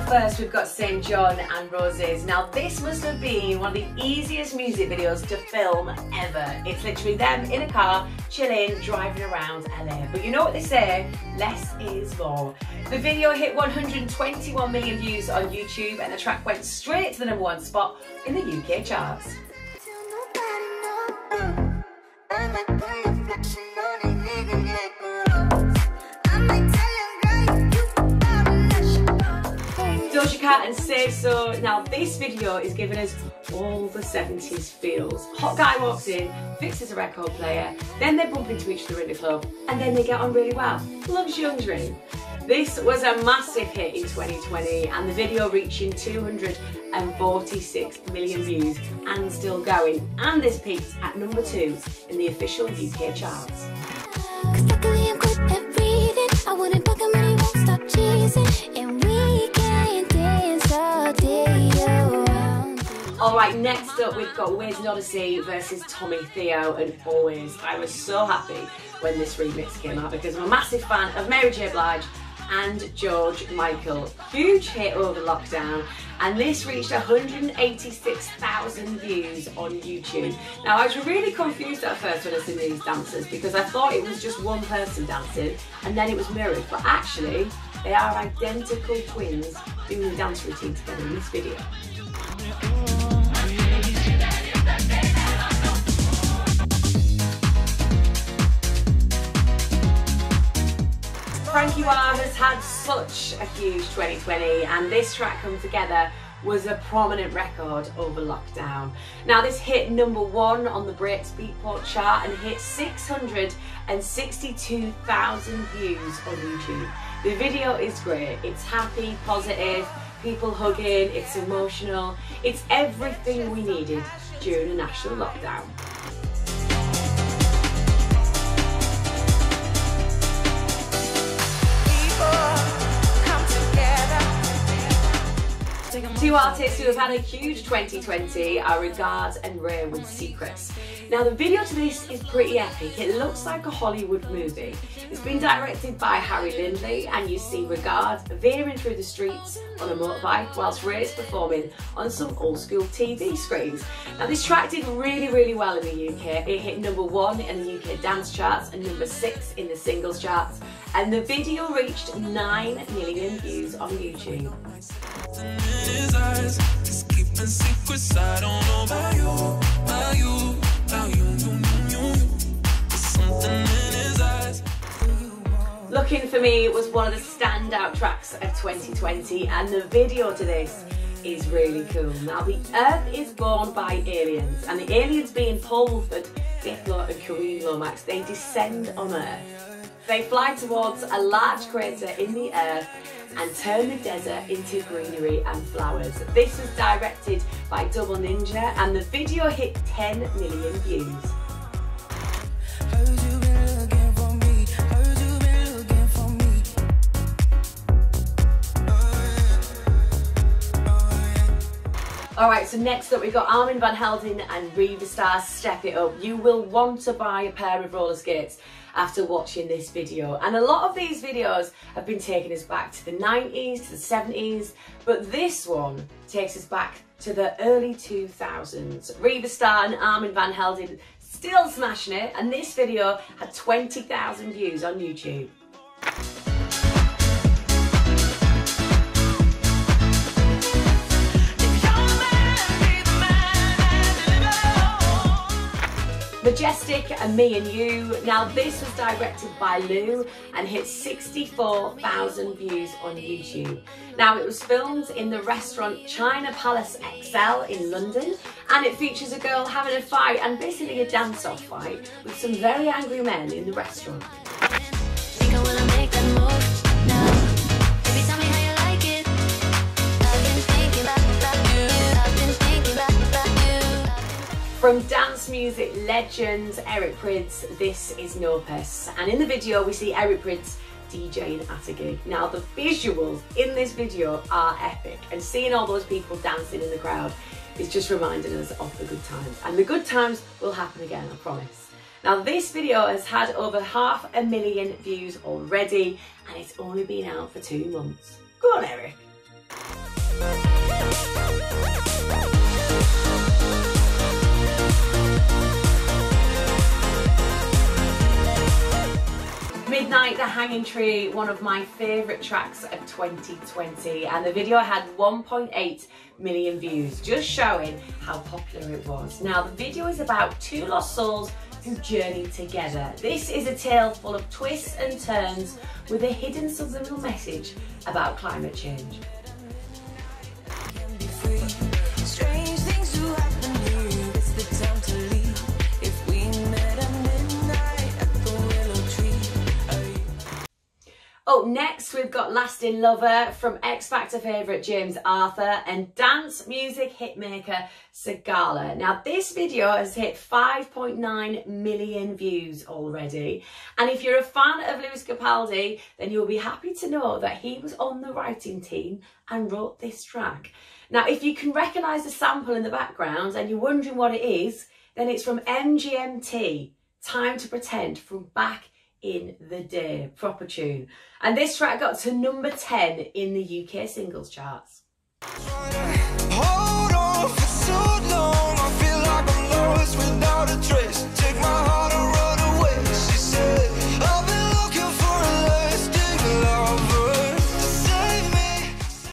first we've got St. John and Roses. Now this must have been one of the easiest music videos to film ever. It's literally them in a car, chilling, driving around LA. But you know what they say, less is more. The video hit 121 million views on YouTube and the track went straight to the #1 spot in the UK charts. Doja Cat and Say So. Now this video is giving us all the 70s feels. Hot guy walks in, fixes a record player, then they bump into each other in the club, and then they get on really well. Love's Young Dream. This was a massive hit in 2020 and the video reaching 246 million views and still going, and this peaked at #2 in the official UK charts. Alright, next up we've got Wiz and Odyssey versus Tommy Theo and Always. I was so happy when this remix came out because I'm a massive fan of Mary J. Blige and George Michael. Huge hit over lockdown, and this reached 186,000 views on YouTube. Now I was really confused at first when I seen these dancers because I thought it was just one person dancing and then it was mirrored, but actually they are identical twins doing the dance routine together in this video. Frankie Wah has had such a huge 2020 and this track, Come Together, was a prominent record over lockdown. Now this hit #1 on the Breaks Beatport chart and hit 662,000 views on YouTube. The video is great, it's happy, positive, people hugging, it's emotional, it's everything we needed during a national lockdown. Two artists who have had a huge 2020 are Regards and Ray with Secrets. Now the video to this is pretty epic. It looks like a Hollywood movie. It's been directed by Harry Lindley and you see Regards veering through the streets on a motorbike whilst Ray's performing on some old school TV screens. Now this track did really well in the UK. It hit #1 in the UK dance charts and #6 in the singles charts, and the video reached 9 million views on YouTube. Looking For Me was one of the standout tracks of 2020 and the video to this is really cool. Now the Earth is born by aliens and the aliens being Paul Woolford, Diplo and Kareem Lomax, they descend on Earth. They fly towards a large crater in the Earth and turn the desert into greenery and flowers. This was directed by Double Ninja and the video hit 10 million views. Alright, so next up we've got Armand Van Helden and Riva Starr's Step It Up. You will want to buy a pair of roller skates after watching this video. And a lot of these videos have been taking us back to the 90s, to the 70s, but this one takes us back to the early 2000s. Riva Starr and Armand Van Helden still smashing it, and this video had 20,000 views on YouTube. Majestic and Me and You. Now this was directed by Lou and hit 64,000 views on YouTube. Now it was filmed in the restaurant China Palace XL in London and it features a girl having a fight and basically a dance-off fight with some very angry men in the restaurant. From dance music legend Eric Prydz, this is No Peace. And in the video we see Eric Prydz DJing at a gig. Now the visuals in this video are epic and seeing all those people dancing in the crowd is just reminding us of the good times. And the good times will happen again, I promise. Now this video has had over 500,000 views already and it's only been out for 2 months. Go on, Eric. Midnight, The Hanging Tree, one of my favourite tracks of 2020, and the video had 1.8 million views, just showing how popular it was. Now the video is about two lost souls who journey together. This is a tale full of twists and turns with a hidden subliminal message about climate change. Up next, we've got Lasting Lover from X Factor favourite James Arthur and dance music hitmaker Sigala. Now, this video has hit 5.9 million views already. And if you're a fan of Lewis Capaldi, then you'll be happy to know that he was on the writing team and wrote this track. Now, if you can recognise the sample in the background and you're wondering what it is, then it's from MGMT, Time to Pretend, from back in the day. Proper tune. And this track got to number 10 in the UK singles charts. Hold on for so long, I feel like I'm lost without